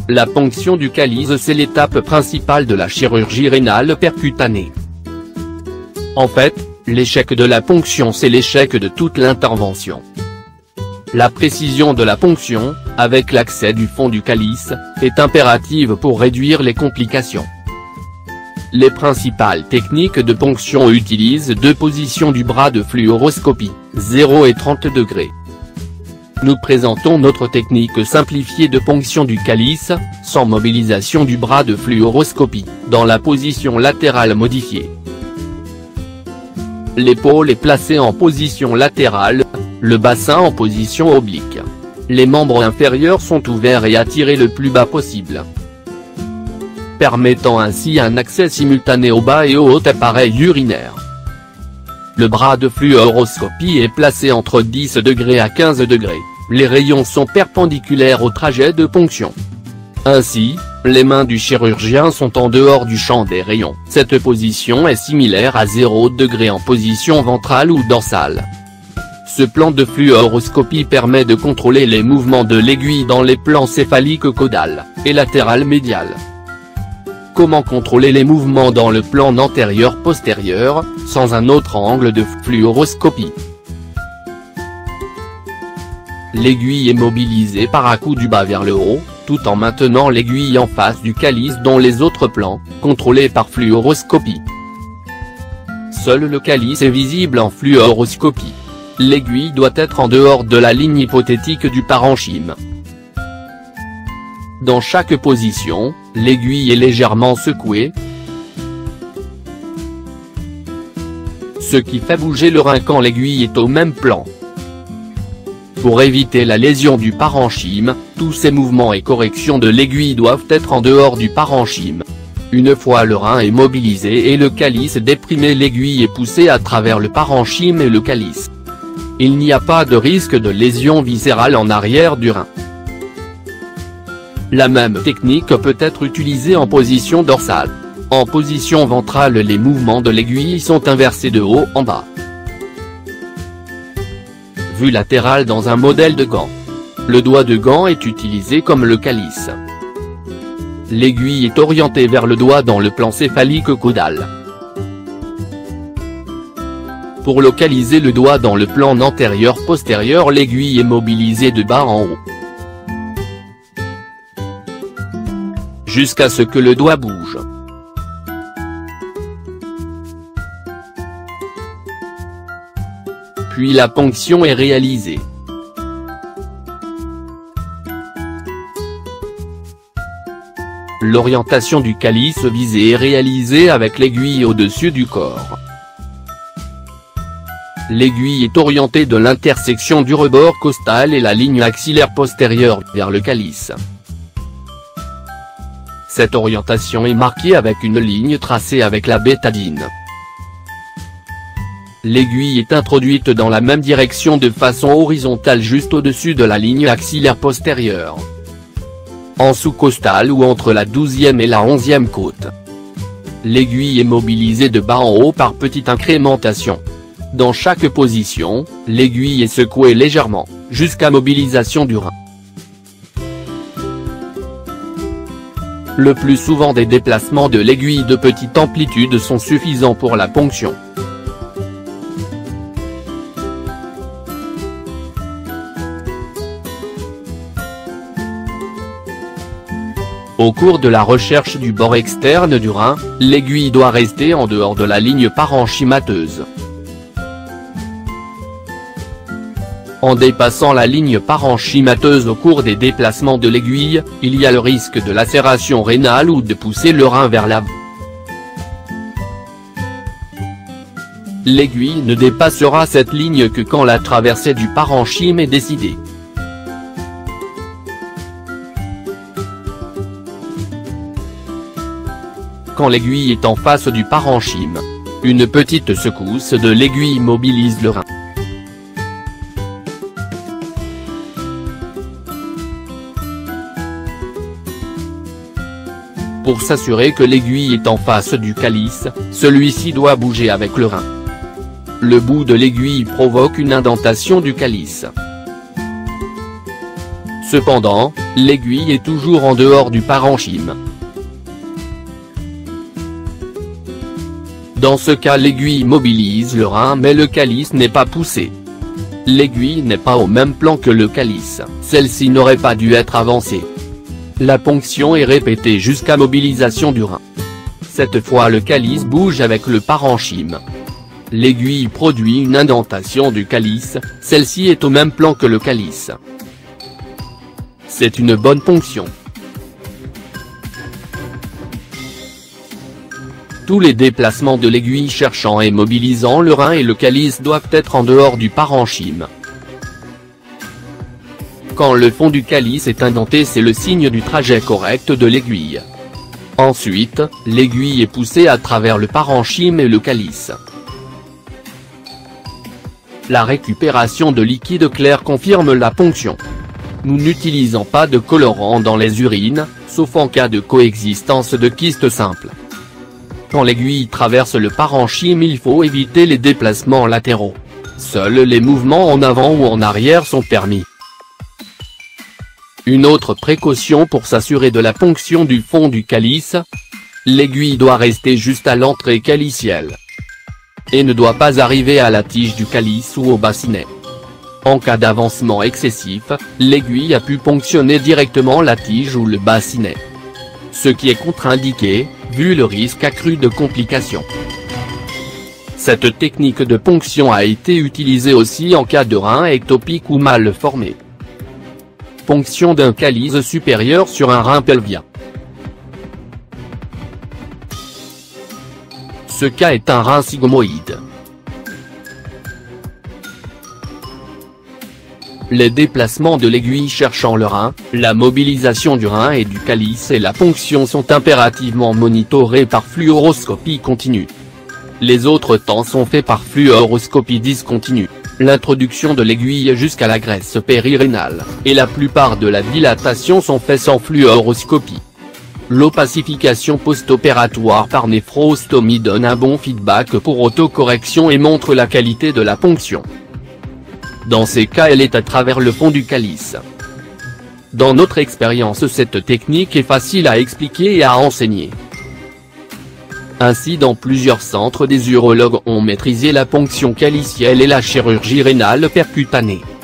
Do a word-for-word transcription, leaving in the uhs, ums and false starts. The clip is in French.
La ponction du calice, c'est l'étape principale de la chirurgie rénale percutanée. En fait, l'échec de la ponction, c'est l'échec de toute l'intervention. La précision de la ponction, avec l'accès du fond du calice, est impérative pour réduire les complications. Les principales techniques de ponction utilisent deux positions du bras de fluoroscopie, zéro et trente degrés. Nous présentons notre technique simplifiée de ponction du calice, sans mobilisation du bras de fluoroscopie, dans la position latérale modifiée. L'épaule est placée en position latérale, le bassin en position oblique. Les membres inférieurs sont ouverts et attirés le plus bas possible, permettant ainsi un accès simultané au bas et au haut appareil urinaire. Le bras de fluoroscopie est placé entre dix degrés à quinze degrés, les rayons sont perpendiculaires au trajet de ponction. Ainsi, les mains du chirurgien sont en dehors du champ des rayons. Cette position est similaire à zéro degré en position ventrale ou dorsale. Ce plan de fluoroscopie permet de contrôler les mouvements de l'aiguille dans les plans céphalique caudal et latéral médial. Comment contrôler les mouvements dans le plan antérieur-postérieur, sans un autre angle de fluoroscopie? L'aiguille est mobilisée par à-coup du bas vers le haut, tout en maintenant l'aiguille en face du calice dans les autres plans, contrôlés par fluoroscopie. Seul le calice est visible en fluoroscopie. L'aiguille doit être en dehors de la ligne hypothétique du parenchyme. Dans chaque position, l'aiguille est légèrement secouée, ce qui fait bouger le rein quand l'aiguille est au même plan. Pour éviter la lésion du parenchyme, tous ces mouvements et corrections de l'aiguille doivent être en dehors du parenchyme. Une fois le rein est mobilisé et le calice déprimé, l'aiguille est poussée à travers le parenchyme et le calice. Il n'y a pas de risque de lésion viscérale en arrière du rein. La même technique peut être utilisée en position dorsale. En position ventrale, les mouvements de l'aiguille sont inversés de haut en bas. Vue latérale dans un modèle de gant. Le doigt de gant est utilisé comme le calice. L'aiguille est orientée vers le doigt dans le plan céphalique caudal. Pour localiser le doigt dans le plan antérieur-postérieur, l'aiguille est mobilisée de bas en haut, jusqu'à ce que le doigt bouge. Puis la ponction est réalisée. L'orientation du calice visé est réalisée avec l'aiguille au-dessus du corps. L'aiguille est orientée de l'intersection du rebord costal et la ligne axillaire postérieure vers le calice. Cette orientation est marquée avec une ligne tracée avec la bétadine. L'aiguille est introduite dans la même direction de façon horizontale juste au-dessus de la ligne axillaire postérieure, en sous-costale ou entre la douzième et la onzième côte. L'aiguille est mobilisée de bas en haut par petite incrémentation. Dans chaque position, l'aiguille est secouée légèrement, jusqu'à mobilisation du rein. Le plus souvent des déplacements de l'aiguille de petite amplitude sont suffisants pour la ponction. Au cours de la recherche du bord externe du rein, l'aiguille doit rester en dehors de la ligne parenchymateuse. En dépassant la ligne parenchymateuse au cours des déplacements de l'aiguille, il y a le risque de lacération rénale ou de pousser le rein vers l'avant. L'aiguille ne dépassera cette ligne que quand la traversée du parenchyme est décidée. Quand l'aiguille est en face du parenchyme, une petite secousse de l'aiguille mobilise le rein. Pour s'assurer que l'aiguille est en face du calice, celui-ci doit bouger avec le rein. Le bout de l'aiguille provoque une indentation du calice. Cependant, l'aiguille est toujours en dehors du parenchyme. Dans ce cas, l'aiguille mobilise le rein mais le calice n'est pas poussé. L'aiguille n'est pas au même plan que le calice, celle-ci n'aurait pas dû être avancée. La ponction est répétée jusqu'à mobilisation du rein. Cette fois le calice bouge avec le parenchyme. L'aiguille produit une indentation du calice, celle-ci est au même plan que le calice. C'est une bonne ponction. Tous les déplacements de l'aiguille cherchant et mobilisant le rein et le calice doivent être en dehors du parenchyme. Quand le fond du calice est indenté, c'est le signe du trajet correct de l'aiguille. Ensuite, l'aiguille est poussée à travers le parenchyme et le calice. La récupération de liquide clair confirme la ponction. Nous n'utilisons pas de colorant dans les urines, sauf en cas de coexistence de kystes simples. Quand l'aiguille traverse le parenchyme, il faut éviter les déplacements latéraux. Seuls les mouvements en avant ou en arrière sont permis. Une autre précaution pour s'assurer de la ponction du fond du calice, l'aiguille doit rester juste à l'entrée calicielle. Et ne doit pas arriver à la tige du calice ou au bassinet. En cas d'avancement excessif, l'aiguille a pu ponctionner directement la tige ou le bassinet. Ce qui est contre-indiqué, vu le risque accru de complications. Cette technique de ponction a été utilisée aussi en cas de rein ectopique ou mal formé. Ponction d'un calice supérieur sur un rein pelvien. Ce cas est un rein sigmoïde. Les déplacements de l'aiguille cherchant le rein, la mobilisation du rein et du calice et la ponction sont impérativement monitorés par fluoroscopie continue. Les autres temps sont faits par fluoroscopie discontinue, l'introduction de l'aiguille jusqu'à la graisse périrénale, et la plupart de la dilatation sont faits sans fluoroscopie. L'opacification post-opératoire par néphrostomie donne un bon feedback pour autocorrection et montre la qualité de la ponction. Dans ces cas, elle est à travers le fond du calice. Dans notre expérience, cette technique est facile à expliquer et à enseigner. Ainsi, dans plusieurs centres, des urologues ont maîtrisé la ponction calicielle et la chirurgie rénale percutanée.